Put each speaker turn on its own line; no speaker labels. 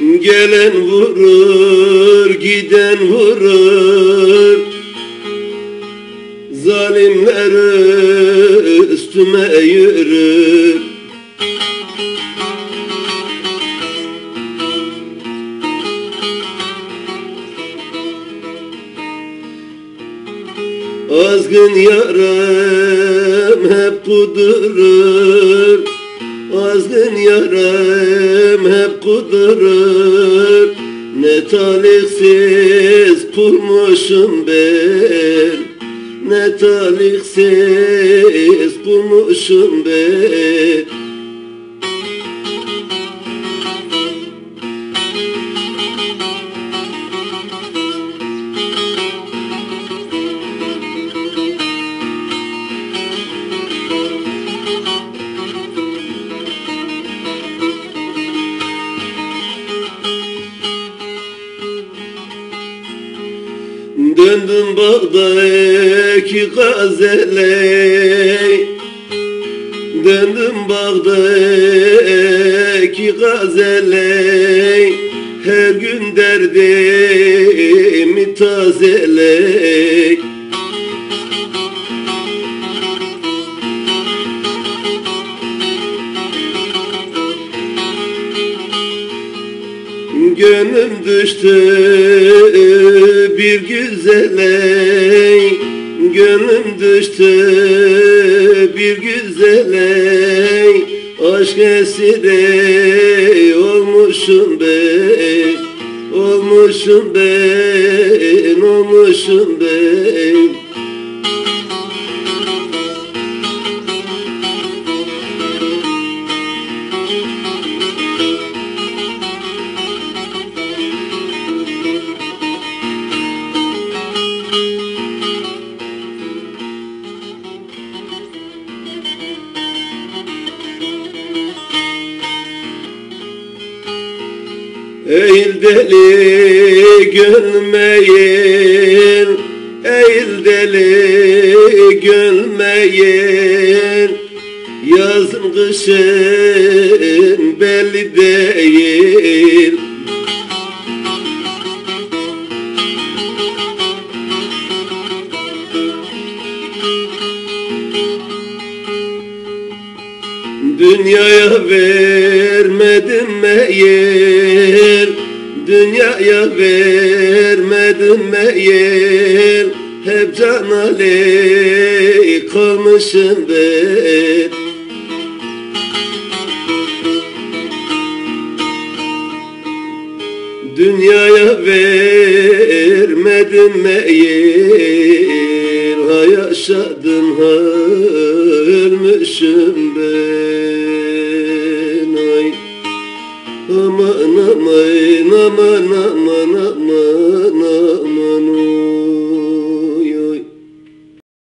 Gelen vurur, giden vurur, zalimler üstüme yürür. Azgın yaram hep kudurur, azgın yaram hep kudurur. Ne talihsiz kulmuşum ben, ne talihsiz kulmuşum ben. Döndüm bağdaki gazele, döndüm bağdaki gazele. Her gün derdimi tazele. Gönlüm düştü bir güzele, gönlüm düştü bir güzele. Aşk esiri olmuşum ben, olmuşum ben, olmuşum ben. Eğil deli gönlüme eğil, eğil deli gönlüme eğil. Yazın kışın belli değil. Dünyaya vermedim meğer, dünyaya vermedim meğer. Hep can Ali kalmışım ben. Dünyaya vermedim meğer. Ha yaşadım ha ölmüşüm ben. Ay aman aman aman aman aman.